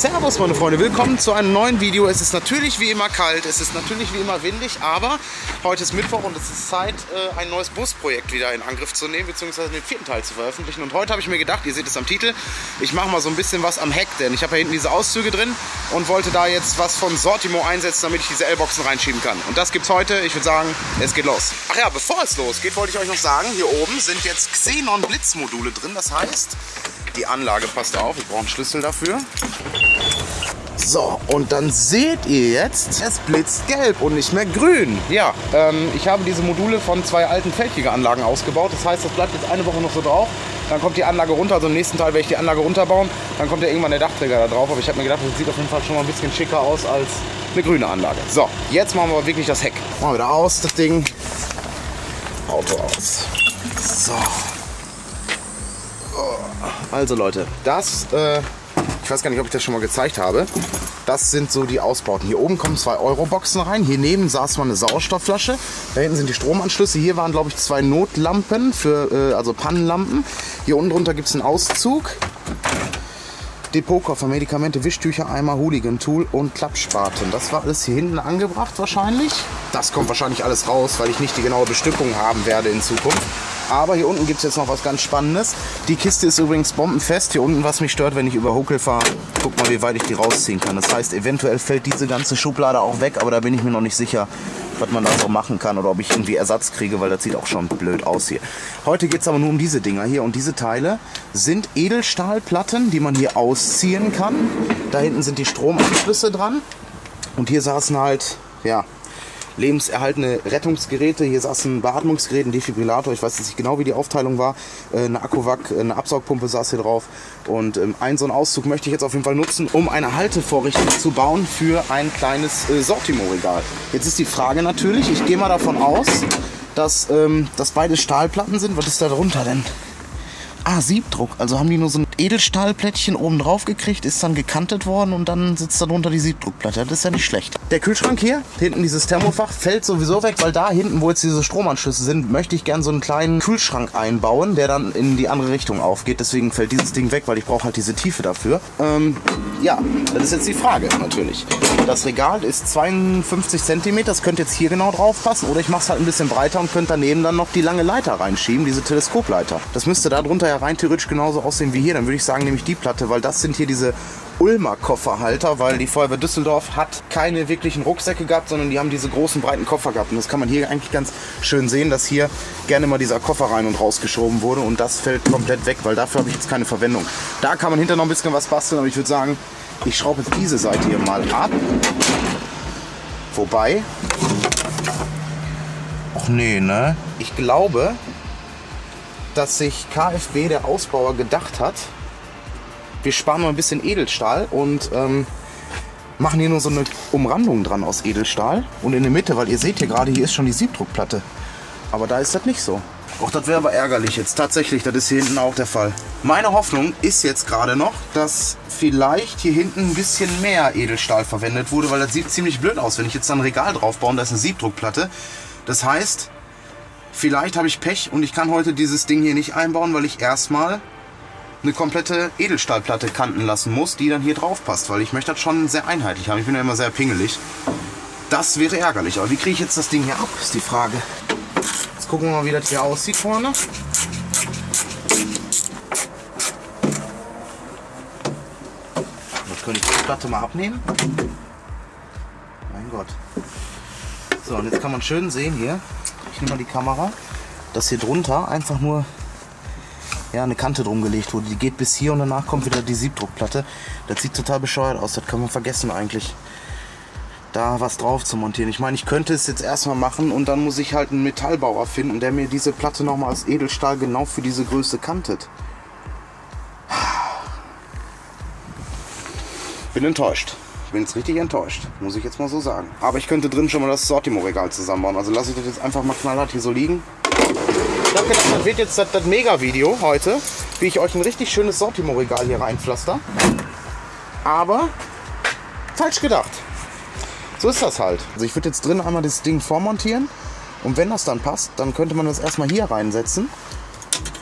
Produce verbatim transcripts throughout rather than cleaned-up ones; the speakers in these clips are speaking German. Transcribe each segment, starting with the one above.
Servus meine Freunde, willkommen zu einem neuen Video. Es ist natürlich wie immer kalt, es ist natürlich wie immer windig, aber heute ist Mittwoch und es ist Zeit, ein neues Busprojekt wieder in Angriff zu nehmen, beziehungsweise den vierten Teil zu veröffentlichen. Und heute habe ich mir gedacht, ihr seht es am Titel, ich mache mal so ein bisschen was am Heck, denn ich habe ja hinten diese Auszüge drin und wollte da jetzt was von Sortimo einsetzen, damit ich diese L-Boxen reinschieben kann. Und das gibt's heute, ich würde sagen, es geht los. Ach ja, bevor es losgeht, wollte ich euch noch sagen, hier oben sind jetzt Xenon-Blitzmodule drin, das heißt, die Anlage passt auf, ich brauche einen Schlüssel dafür. So, und dann seht ihr jetzt, es blitzt gelb und nicht mehr grün. Ja, ähm, ich habe diese Module von zwei alten Feldjägeranlagen ausgebaut. Das heißt, das bleibt jetzt eine Woche noch so drauf. Dann kommt die Anlage runter, also im nächsten Teil werde ich die Anlage runterbauen. Dann kommt ja irgendwann der Dachträger da drauf. Aber ich habe mir gedacht, das sieht auf jeden Fall schon mal ein bisschen schicker aus als eine grüne Anlage. So, jetzt machen wir aber wirklich das Heck. Machen wir wieder aus, das Ding. Auto aus. So. Also Leute, das, äh, ich weiß gar nicht, ob ich das schon mal gezeigt habe. Das sind so die Ausbauten. Hier oben kommen zwei Euro-Boxen rein. Hier neben saß mal eine Sauerstoffflasche. Da hinten sind die Stromanschlüsse. Hier waren, glaube ich, zwei Notlampen, für, äh, also Pannenlampen. Hier unten drunter gibt es einen Auszug. Depotkoffer, Medikamente, Wischtücher, Eimer, Hooligan-Tool und Klappspaten. Das war alles hier hinten angebracht wahrscheinlich. Das kommt wahrscheinlich alles raus, weil ich nicht die genaue Bestückung haben werde in Zukunft. Aber hier unten gibt es jetzt noch was ganz Spannendes. Die Kiste ist übrigens bombenfest. Hier unten, was mich stört, wenn ich über Huckel fahre, guck mal, wie weit ich die rausziehen kann. Das heißt, eventuell fällt diese ganze Schublade auch weg, aber da bin ich mir noch nicht sicher, was man da so machen kann oder ob ich irgendwie Ersatz kriege, weil das sieht auch schon blöd aus hier. Heute geht es aber nur um diese Dinger hier und diese Teile sind Edelstahlplatten, die man hier ausziehen kann. Da hinten sind die Stromanschlüsse dran und hier saßen halt, ja, lebenserhaltende Rettungsgeräte. Hier saß ein Beatmungsgerät, ein Defibrillator, ich weiß jetzt nicht genau, wie die Aufteilung war, eine Akkuvac, eine Absaugpumpe saß hier drauf und ähm, einen so einen Auszug möchte ich jetzt auf jeden Fall nutzen, um eine Haltevorrichtung zu bauen für ein kleines äh, Sortimo-Regal. Jetzt ist die Frage natürlich, ich gehe mal davon aus, dass ähm, das beide Stahlplatten sind. Was ist da drunter denn? Ah, Siebdruck. Also haben die nur so ein Edelstahlplättchen oben drauf gekriegt, ist dann gekantet worden und dann sitzt da drunter die Siebdruckplatte. Das ist ja nicht schlecht. Der Kühlschrank hier, hinten dieses Thermofach, fällt sowieso weg, weil da hinten, wo jetzt diese Stromanschlüsse sind, möchte ich gerne so einen kleinen Kühlschrank einbauen, der dann in die andere Richtung aufgeht. Deswegen fällt dieses Ding weg, weil ich brauche halt diese Tiefe dafür. Ähm, ja, das ist jetzt die Frage natürlich. Das Regal ist zweiundfünfzig Zentimeter, das könnte jetzt hier genau drauf passen. Oder ich mache es halt ein bisschen breiter und könnte daneben dann noch die lange Leiter reinschieben, diese Teleskopleiter. Das müsste da drunter ja rein theoretisch genauso aussehen wie hier. Dann würde ich sagen, nehme ich die Platte, weil das sind hier diese Ulmer Kofferhalter, weil die Feuerwehr Düsseldorf hat keine wirklichen Rucksäcke gehabt, sondern die haben diese großen breiten Koffer gehabt. Und das kann man hier eigentlich ganz schön sehen, dass hier gerne mal dieser Koffer rein und rausgeschoben wurde und das fällt komplett weg, weil dafür habe ich jetzt keine Verwendung. Da kann man hinter noch ein bisschen was basteln, aber ich würde sagen, ich schraube jetzt diese Seite hier mal ab. Wobei, ach nee, ne? Ich glaube, dass sich K F B, der Ausbauer, gedacht hat, wir sparen mal ein bisschen Edelstahl und ähm, machen hier nur so eine Umrandung dran aus Edelstahl. Und in der Mitte, weil ihr seht hier gerade, hier ist schon die Siebdruckplatte. Aber da ist das nicht so. Och, das wäre aber ärgerlich jetzt. Tatsächlich, das ist hier hinten auch der Fall. Meine Hoffnung ist jetzt gerade noch, dass vielleicht hier hinten ein bisschen mehr Edelstahl verwendet wurde, weil das sieht ziemlich blöd aus, wenn ich jetzt da ein Regal drauf baue und da ist eine Siebdruckplatte. Das heißt, vielleicht habe ich Pech und ich kann heute dieses Ding hier nicht einbauen, weil ich erstmal eine komplette Edelstahlplatte kanten lassen muss, die dann hier drauf passt, weil ich möchte das schon sehr einheitlich haben. Ich bin ja immer sehr pingelig. Das wäre ärgerlich, aber wie kriege ich jetzt das Ding hier ab, ist die Frage. Jetzt gucken wir mal, wie das hier aussieht vorne. Jetzt könnte ich die Platte mal abnehmen. Mein Gott. So, und jetzt kann man schön sehen hier, ich nehme mal die Kamera, dass hier drunter einfach nur ja, eine Kante drum gelegt wurde. Die geht bis hier und danach kommt wieder die Siebdruckplatte. Das sieht total bescheuert aus. Das kann man vergessen eigentlich, da was drauf zu montieren. Ich meine, ich könnte es jetzt erstmal machen und dann muss ich halt einen Metallbauer finden, der mir diese Platte nochmal als Edelstahl genau für diese Größe kantet. Bin enttäuscht. Bin jetzt richtig enttäuscht, muss ich jetzt mal so sagen. Aber ich könnte drin schon mal das Sortimo-Regal zusammenbauen. Also lasse ich das jetzt einfach mal knallhart hier so liegen. Ich habe gedacht, das wird jetzt das, das Mega-Video heute, wie ich euch ein richtig schönes Sortimo-Regal hier reinpflaster. Aber falsch gedacht. So ist das halt. Also ich würde jetzt drin einmal das Ding vormontieren und wenn das dann passt, dann könnte man das erstmal hier reinsetzen.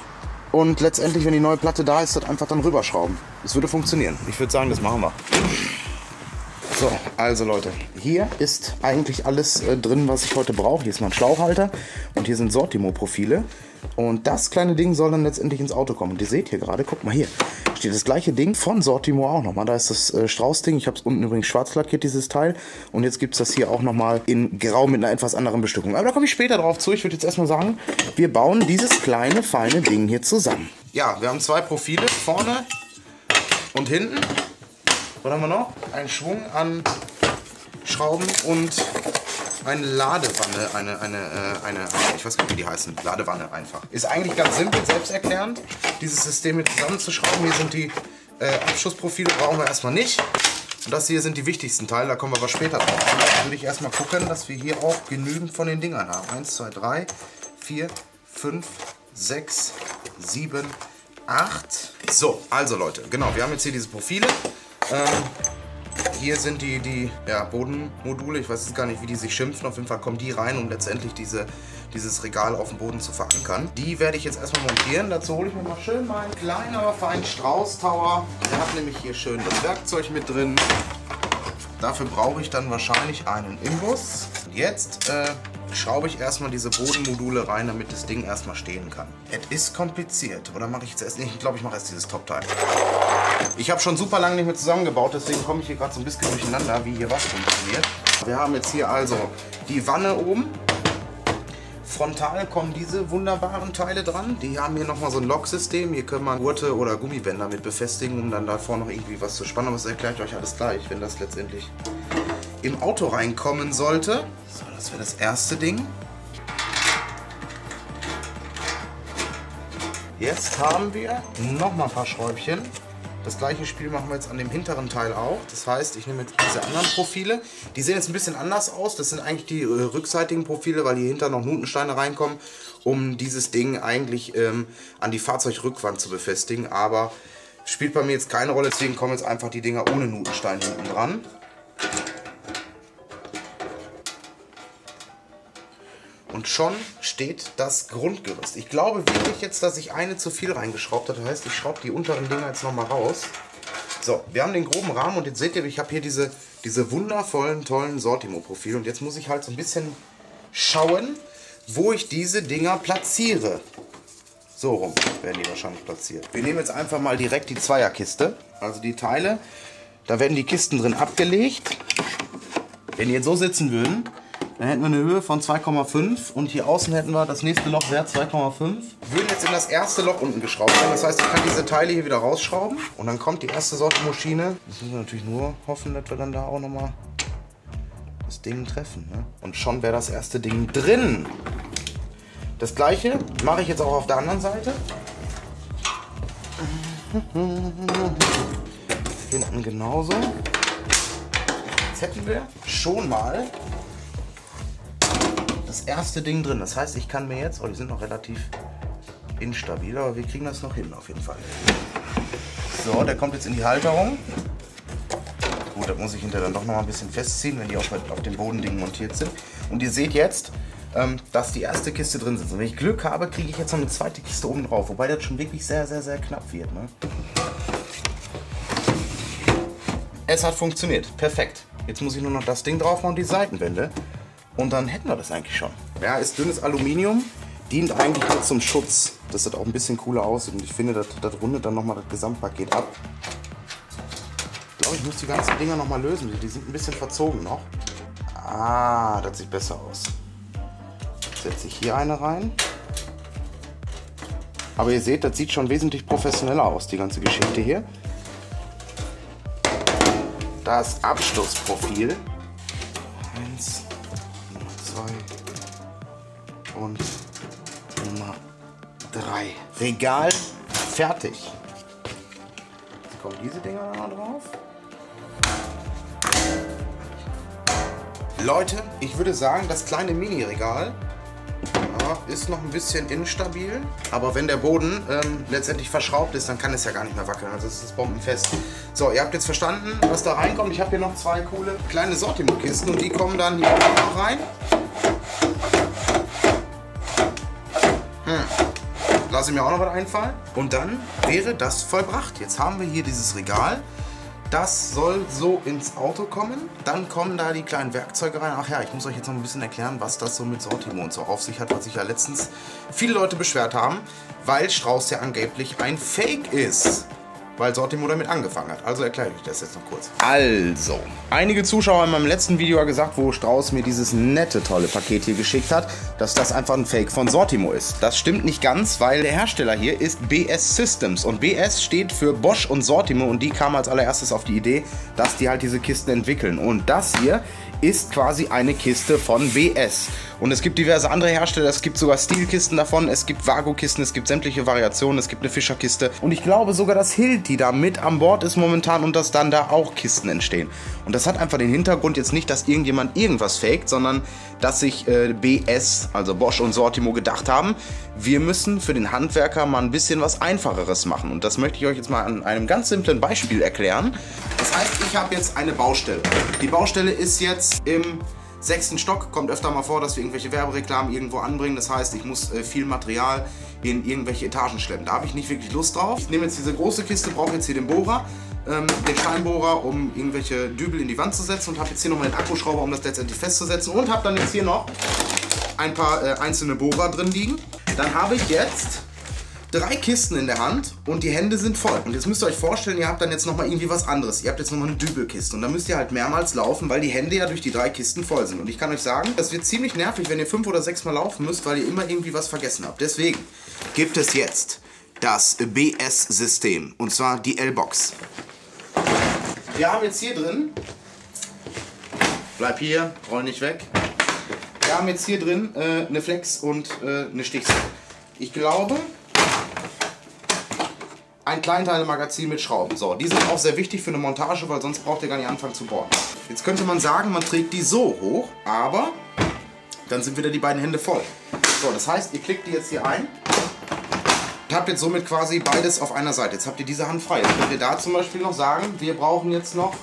und letztendlich, wenn die neue Platte da ist, das einfach dann rüberschrauben. Das würde funktionieren. Ich würde sagen, das machen wir. So, also Leute, hier ist eigentlich alles äh, drin, was ich heute brauche. Hier ist noch ein Schlauchhalter und hier sind Sortimo-Profile. Und das kleine Ding soll dann letztendlich ins Auto kommen. Und ihr seht hier gerade, guck mal hier, steht das gleiche Ding von Sortimo auch nochmal. Da ist das äh, Strauß-Ding. Ich habe es unten übrigens schwarz lackiert, dieses Teil. Und jetzt gibt es das hier auch nochmal in Grau mit einer etwas anderen Bestückung. Aber da komme ich später drauf zu. Ich würde jetzt erstmal sagen, wir bauen dieses kleine, feine Ding hier zusammen. Ja, wir haben zwei Profile, vorne und hinten. Was haben wir noch? Ein Schwung an Schrauben und eine Ladewanne, eine, eine, äh, eine, ich weiß gar nicht, wie die heißen, Ladewanne einfach. Ist eigentlich ganz simpel, selbsterklärend, dieses System hier zusammenzuschrauben. Hier sind die äh, Abschussprofile, brauchen wir erstmal nicht. Und das hier sind die wichtigsten Teile, da kommen wir aber später drauf. Dann würde ich erstmal gucken, dass wir hier auch genügend von den Dingern haben. eins, zwei, drei, vier, fünf, sechs, sieben, acht. So, also Leute, genau, wir haben jetzt hier diese Profile. Ähm, hier sind die, die ja, Bodenmodule, ich weiß jetzt gar nicht, wie die sich schimpfen, auf jeden Fall kommen die rein, um letztendlich diese, dieses Regal auf dem Boden zu verankern. Die werde ich jetzt erstmal montieren, dazu hole ich mir mal schön meinen kleinen, aber feinen Strauß-Tower. Der hat nämlich hier schön das Werkzeug mit drin. Dafür brauche ich dann wahrscheinlich einen Imbus. Und jetzt äh, schraube ich erstmal diese Bodenmodule rein, damit das Ding erstmal stehen kann. Es ist kompliziert, oder mache ich jetzt erst nicht? Ich glaube, ich mache erst dieses Top-Teil. Ich habe schon super lange nicht mehr zusammengebaut, deswegen komme ich hier gerade so ein bisschen durcheinander, wie hier was funktioniert. Wir haben jetzt hier also die Wanne oben. Frontal kommen diese wunderbaren Teile dran. Die haben hier nochmal so ein Locksystem. Hier können man Gurte oder Gummibänder mit befestigen, um dann davor noch irgendwie was zu spannen. Aber das erkläre ich euch alles gleich, wenn das letztendlich im Auto reinkommen sollte. So, das wäre das erste Ding. Jetzt haben wir nochmal ein paar Schräubchen. Das gleiche Spiel machen wir jetzt an dem hinteren Teil auch. Das heißt, ich nehme jetzt diese anderen Profile. Die sehen jetzt ein bisschen anders aus. Das sind eigentlich die äh, rückseitigen Profile, weil hier hinter noch Nutensteine reinkommen, um dieses Ding eigentlich ähm, an die Fahrzeugrückwand zu befestigen. Aber spielt bei mir jetzt keine Rolle, deswegen kommen jetzt einfach die Dinger ohne Nutenstein hinten dran. Und schon steht das Grundgerüst. Ich glaube wirklich jetzt, dass ich eine zu viel reingeschraubt habe. Das heißt, ich schraube die unteren Dinger jetzt nochmal raus. So, wir haben den groben Rahmen und jetzt seht ihr, ich habe hier diese, diese wundervollen, tollen Sortimo-Profile. Und jetzt muss ich halt so ein bisschen schauen, wo ich diese Dinger platziere. So rum werden die wahrscheinlich platziert. Wir nehmen jetzt einfach mal direkt die Zweierkiste. Also die Teile, da werden die Kisten drin abgelegt. Wenn die jetzt so sitzen würden, dann hätten wir eine Höhe von zwei Komma fünf und hier außen hätten wir das nächste Loch wert zwei Komma fünf. Würden jetzt in das erste Loch unten geschraubt werden. Das heißt, ich kann diese Teile hier wieder rausschrauben und dann kommt die erste Sortimo-Schiene. Jetzt müssen wir natürlich nur hoffen, dass wir dann da auch nochmal das Ding treffen. Ne? Und schon wäre das erste Ding drin. Das gleiche mache ich jetzt auch auf der anderen Seite. Hinten genauso. Jetzt hätten wir schon mal das erste Ding drin. Das heißt, ich kann mir jetzt, oh, die sind noch relativ instabil, aber wir kriegen das noch hin auf jeden Fall. So, der kommt jetzt in die Halterung. Gut, da muss ich hinterher dann doch noch mal ein bisschen festziehen, wenn die auf, auf dem Bodending montiert sind. Und ihr seht jetzt, ähm, dass die erste Kiste drin sitzt. Und wenn ich Glück habe, kriege ich jetzt noch eine zweite Kiste oben drauf, wobei das schon wirklich sehr, sehr, sehr knapp wird. Ne? Es hat funktioniert. Perfekt. Jetzt muss ich nur noch das Ding drauf machen und die Seitenwände. Und dann hätten wir das eigentlich schon. Ja, ist dünnes Aluminium, dient eigentlich nur zum Schutz, dass das auch ein bisschen cooler aussieht. Und ich finde, das, das rundet dann nochmal das Gesamtpaket ab. Ich glaube, ich muss die ganzen Dinger nochmal lösen. Die sind ein bisschen verzogen noch. Ah, das sieht besser aus. Jetzt setze ich hier eine rein. Aber ihr seht, das sieht schon wesentlich professioneller aus, die ganze Geschichte hier. Das Abschlussprofil. Eins. Und Nummer drei. Regal fertig. Jetzt kommen diese Dinger da drauf. Leute, ich würde sagen, das kleine Mini-Regal ja, ist noch ein bisschen instabil. Aber wenn der Boden ähm, letztendlich verschraubt ist, dann kann es ja gar nicht mehr wackeln. Also es ist bombenfest. So, ihr habt jetzt verstanden, was da reinkommt. Ich habe hier noch zwei coole kleine Sortimo-Kisten und die kommen dann hier auch noch rein. lasse mir auch noch was einfallen. Und dann wäre das vollbracht. Jetzt haben wir hier dieses Regal. Das soll so ins Auto kommen. Dann kommen da die kleinen Werkzeuge rein. Ach ja, ich muss euch jetzt noch ein bisschen erklären, was das so mit Sortimo und so auf sich hat, was sich ja letztens viele Leute beschwert haben, weil Strauß ja angeblich ein Fake ist. Weil Sortimo damit angefangen hat. Also erkläre ich das jetzt noch kurz. Also, einige Zuschauer in meinem letzten Video ja gesagt, wo Strauß mir dieses nette, tolle Paket hier geschickt hat, dass das einfach ein Fake von Sortimo ist. Das stimmt nicht ganz, weil der Hersteller hier ist B S Systems. Und B S steht für Bosch und Sortimo und die kamen als allererstes auf die Idee, dass die halt diese Kisten entwickeln. Und das hier ist quasi eine Kiste von B S. Und es gibt diverse andere Hersteller, es gibt sogar Stilkisten davon, es gibt Vago-Kisten, es gibt sämtliche Variationen, es gibt eine Fischer-Kiste. Und ich glaube sogar, dass Hilti da mit an Bord ist momentan und dass dann da auch Kisten entstehen. Und das hat einfach den Hintergrund jetzt nicht, dass irgendjemand irgendwas faked, sondern dass sich äh, B S, also Bosch und Sortimo, gedacht haben, wir müssen für den Handwerker mal ein bisschen was Einfacheres machen. Und das möchte ich euch jetzt mal an einem ganz simplen Beispiel erklären. Das heißt, ich habe jetzt eine Baustelle. Die Baustelle ist jetzt im sechsten Stock. Kommt öfter mal vor, dass wir irgendwelche Werbereklamen irgendwo anbringen. Das heißt, ich muss äh, viel Material in irgendwelche Etagen schleppen. Da habe ich nicht wirklich Lust drauf. Ich nehme jetzt diese große Kiste, brauche jetzt hier den Bohrer, ähm, den Steinbohrer, um irgendwelche Dübel in die Wand zu setzen und habe jetzt hier nochmal den Akkuschrauber, um das letztendlich festzusetzen und habe dann jetzt hier noch ein paar äh, einzelne Bohrer drin liegen. Dann habe ich jetzt drei Kisten in der Hand und die Hände sind voll. Und jetzt müsst ihr euch vorstellen, ihr habt dann jetzt nochmal irgendwie was anderes. Ihr habt jetzt nochmal eine Dübelkiste und dann müsst ihr halt mehrmals laufen, weil die Hände ja durch die drei Kisten voll sind. Und ich kann euch sagen, das wird ziemlich nervig, wenn ihr fünf oder sechs Mal laufen müsst, weil ihr immer irgendwie was vergessen habt. Deswegen gibt es jetzt das B S-System und zwar die L-Box. Wir haben jetzt hier drin, bleib hier, roll nicht weg. Wir haben jetzt hier drin äh, eine Flex und äh, eine Stichsäge. Ich glaube, ein Kleinteile-Magazin mit Schrauben. So, die sind auch sehr wichtig für eine Montage, weil sonst braucht ihr gar nicht anfangen zu bohren. Jetzt könnte man sagen, man trägt die so hoch, aber dann sind wieder die beiden Hände voll. So, das heißt, ihr klickt die jetzt hier ein und habt jetzt somit quasi beides auf einer Seite. Jetzt habt ihr diese Hand frei. Jetzt könnt ihr da zum Beispiel noch sagen, wir brauchen jetzt noch,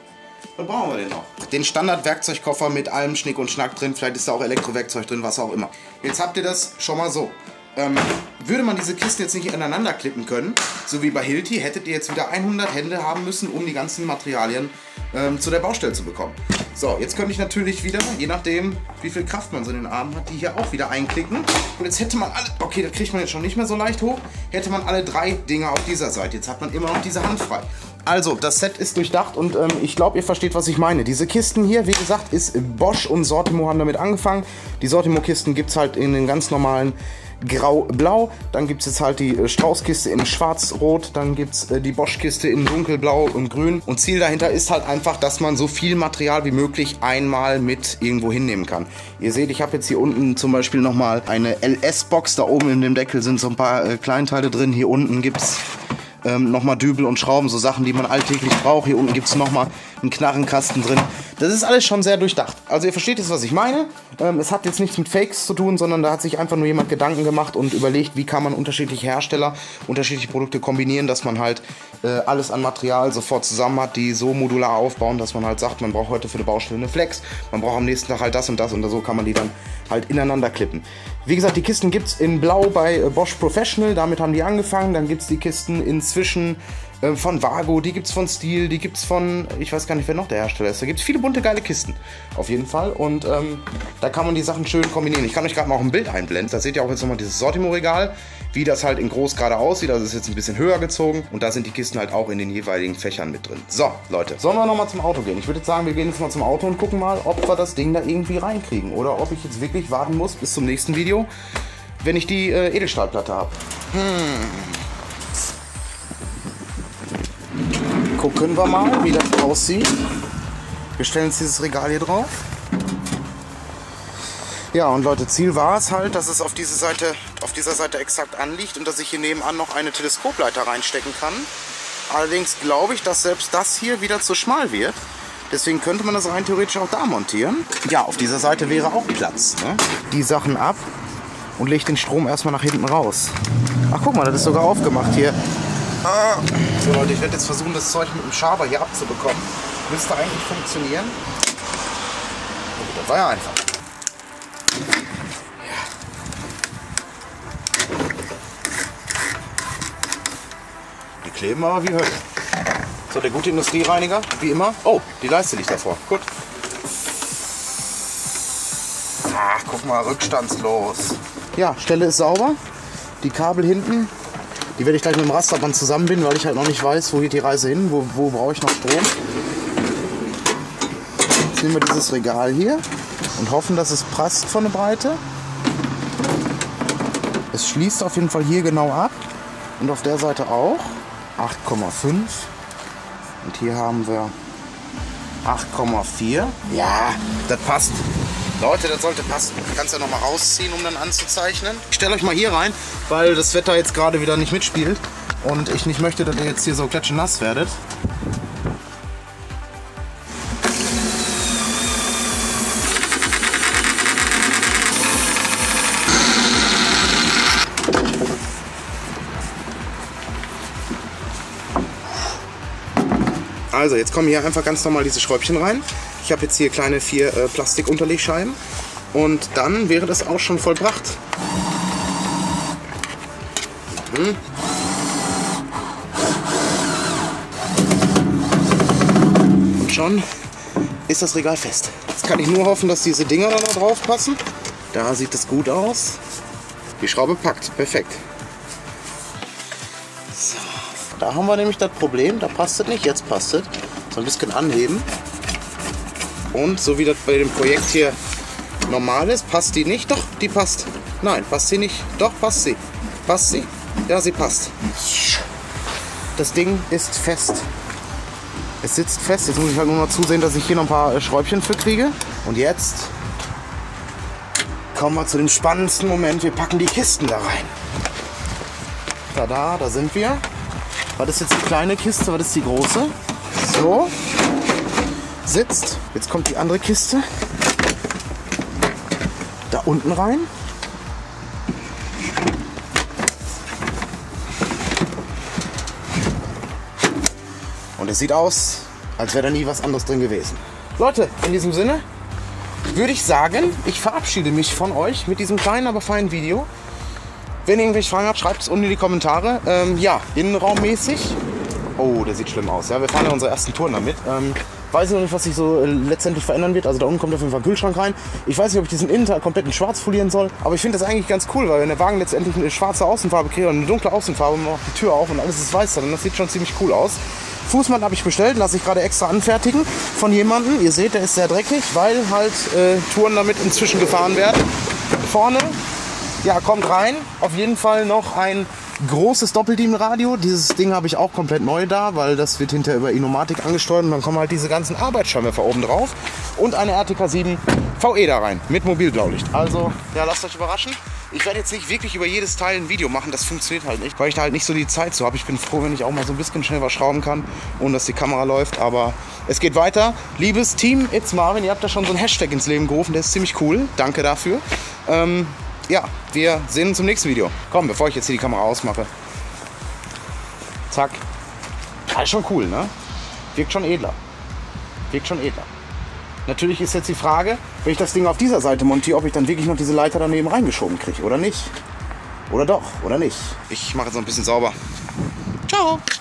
was brauchen wir denn noch? Den Standard-Werkzeugkoffer mit allem Schnick und Schnack drin, vielleicht ist da auch Elektrowerkzeug drin, was auch immer. Jetzt habt ihr das schon mal so. Ähm, würde man diese Kisten jetzt nicht ineinander klippen können, so wie bei Hilti, hättet ihr jetzt wieder hundert Hände haben müssen, um die ganzen Materialien ähm, zu der Baustelle zu bekommen. So, jetzt könnte ich natürlich wieder, je nachdem wie viel Kraft man so in den Armen hat, die hier auch wieder einklicken. Und jetzt hätte man alle, okay, das kriegt man jetzt schon nicht mehr so leicht hoch, hätte man alle drei Dinger auf dieser Seite. Jetzt hat man immer noch diese Hand frei. Also, das Set ist durchdacht und ähm, ich glaube, ihr versteht, was ich meine. Diese Kisten hier, wie gesagt, ist Bosch und Sortimo haben damit angefangen. Die Sortimo-Kisten gibt es halt in den ganz normalen Grau-Blau, dann gibt es jetzt halt die Strauß-Kiste in Schwarz-Rot, dann gibt es äh, die Bosch-Kiste in Dunkelblau und Grün. Und Ziel dahinter ist halt einfach, dass man so viel Material wie möglich einmal mit irgendwo hinnehmen kann. Ihr seht, ich habe jetzt hier unten zum Beispiel nochmal eine L S-Box, da oben in dem Deckel sind so ein paar äh, Kleinteile drin, hier unten gibt es Ähm, nochmal Dübel und Schrauben, so Sachen, die man alltäglich braucht. Hier unten gibt es nochmal einen Knarrenkasten drin. Das ist alles schon sehr durchdacht. Also ihr versteht jetzt, was ich meine. Ähm, es hat jetzt nichts mit Fakes zu tun, sondern da hat sich einfach nur jemand Gedanken gemacht und überlegt, wie kann man unterschiedliche Hersteller, unterschiedliche Produkte kombinieren, dass man halt äh, alles an Material sofort zusammen hat, die so modular aufbauen, dass man halt sagt, man braucht heute für eine Baustelle eine Flex, man braucht am nächsten Tag halt das und das und so kann man die dann halt ineinander klippen. Wie gesagt, die Kisten gibt es in Blau bei äh, Bosch Professional, damit haben die angefangen. Dann gibt es die Kisten inzwischen äh, von Vago, die gibt es von Stihl, die gibt es von, ich weiß gar nicht, wer noch der Hersteller ist. Da gibt es viele bunte, geile Kisten, auf jeden Fall. Und ähm, da kann man die Sachen schön kombinieren. Ich kann euch gerade mal auch ein Bild einblenden. Da seht ihr auch jetzt nochmal dieses Sortimo-Regal, wie das halt in groß gerade aussieht. Also ist jetzt ein bisschen höher gezogen und da sind die Kisten halt auch in den jeweiligen Fächern mit drin. So, Leute, sollen wir nochmal zum Auto gehen? Ich würde jetzt sagen, wir gehen jetzt mal zum Auto und gucken mal, ob wir das Ding da irgendwie reinkriegen oder ob ich jetzt wirklich warten muss bis zum nächsten Video, wenn ich die äh, Edelstahlplatte habe. Hm. Gucken wir mal, wie das aussieht. Wir stellen jetzt dieses Regal hier drauf. Ja, und Leute, Ziel war es halt, dass es auf diese Seite, auf dieser Seite exakt anliegt und dass ich hier nebenan noch eine Teleskopleiter reinstecken kann. Allerdings glaube ich, dass selbst das hier wieder zu schmal wird. Deswegen könnte man das rein theoretisch auch da montieren. Ja, auf dieser Seite wäre auch Platz. Ne? Die Sachen ab und legt den Strom erstmal nach hinten raus. Ach, guck mal, das ist sogar aufgemacht hier. Ah. So Leute, ich werde jetzt versuchen, das Zeug mit dem Schaber hier abzubekommen. Müsste eigentlich funktionieren. Oh, das war ja einfach. kleben aber wie Hölle. So, der gute Industriereiniger, wie immer. Oh, die Leiste liegt davor. Gut. Ach, guck mal, rückstandslos. Ja, Stelle ist sauber. Die Kabel hinten, die werde ich gleich mit dem Rasterband zusammenbinden, weil ich halt noch nicht weiß, wo geht die Reise hin, wo, wo brauche ich noch Strom. Jetzt nehmen wir dieses Regal hier und hoffen, dass es passt von der Breite. Es schließt auf jeden Fall hier genau ab und auf der Seite auch. acht Komma fünf und hier haben wir acht Komma vier. Ja, das passt. Leute, das sollte passen. Ich kann es ja noch mal rausziehen, um dann anzuzeichnen. Ich stelle euch mal hier rein, weil das Wetter jetzt gerade wieder nicht mitspielt und ich nicht möchte, dass ihr jetzt hier so klatschenass werdet. Also jetzt kommen hier einfach ganz normal diese Schräubchen rein. Ich habe jetzt hier kleine vier äh, Plastikunterlegscheiben und dann wäre das auch schon vollbracht. Mhm. Und schon ist das Regal fest. Jetzt kann ich nur hoffen, dass diese Dinger da noch drauf passen. Da sieht es gut aus. Die Schraube packt. Perfekt. So. Da haben wir nämlich das Problem, da passt es nicht, jetzt passt es. So ein bisschen anheben. Und so wie das bei dem Projekt hier normal ist, passt die nicht. Doch, die passt. Nein, passt sie nicht. Doch, passt sie. Passt sie? Ja, sie passt. Das Ding ist fest. Es sitzt fest. Jetzt muss ich halt nur noch zusehen, dass ich hier noch ein paar Schräubchen für kriege. Und jetzt kommen wir zu dem spannendsten Moment. Wir packen die Kisten da rein. Tada, da sind wir. Was ist jetzt die kleine Kiste, was ist die große? So, sitzt. Jetzt kommt die andere Kiste da unten rein. Und es sieht aus, als wäre da nie was anderes drin gewesen. Leute, in diesem Sinne würde ich sagen, ich verabschiede mich von euch mit diesem kleinen, aber feinen Video. Wenn ihr irgendwelche Fragen habt, schreibt es unten in die Kommentare. Ähm, ja, innenraummäßig. Oh, der sieht schlimm aus. Ja, wir fahren ja unsere ersten Touren damit. Ähm, weiß ich noch nicht, was sich so äh, letztendlich verändern wird. Also da unten kommt auf jeden Fall ein Kühlschrank rein. Ich weiß nicht, ob ich diesen Innenteil komplett in schwarz folieren soll. Aber ich finde das eigentlich ganz cool, weil wenn der Wagen letztendlich eine schwarze Außenfarbe kriegt und eine dunkle Außenfarbe, man macht die Tür auf und alles ist weiß, dann das sieht schon ziemlich cool aus. Fußmatten habe ich bestellt, lasse ich gerade extra anfertigen von jemandem. Ihr seht, der ist sehr dreckig, weil halt äh, Touren damit inzwischen gefahren werden. Vorne. Ja, kommt rein. Auf jeden Fall noch ein großes Doppeldienradio. Dieses Ding habe ich auch komplett neu da, weil das wird hinterher über Inomatic angesteuert. Und dann kommen halt diese ganzen Arbeitsscheinwerfer oben drauf. Und eine R T K sieben V E da rein mit Mobilblaulicht. Also, ja, lasst euch überraschen. Ich werde jetzt nicht wirklich über jedes Teil ein Video machen. Das funktioniert halt nicht, weil ich da halt nicht so die Zeit zu habe. Ich bin froh, wenn ich auch mal so ein bisschen schnell was schrauben kann, ohne dass die Kamera läuft. Aber es geht weiter. Liebes Team It's Marvin, ihr habt da schon so einen Hashtag ins Leben gerufen. Der ist ziemlich cool. Danke dafür. Ähm, Ja, wir sehen uns im nächsten Video. Komm, bevor ich jetzt hier die Kamera ausmache. Zack. Das ist schon cool, ne? Wirkt schon edler. Wirkt schon edler. Natürlich ist jetzt die Frage, wenn ich das Ding auf dieser Seite montiere, ob ich dann wirklich noch diese Leiter daneben reingeschoben kriege, oder nicht? Oder doch, oder nicht? Ich mache jetzt noch ein bisschen sauber. Ciao!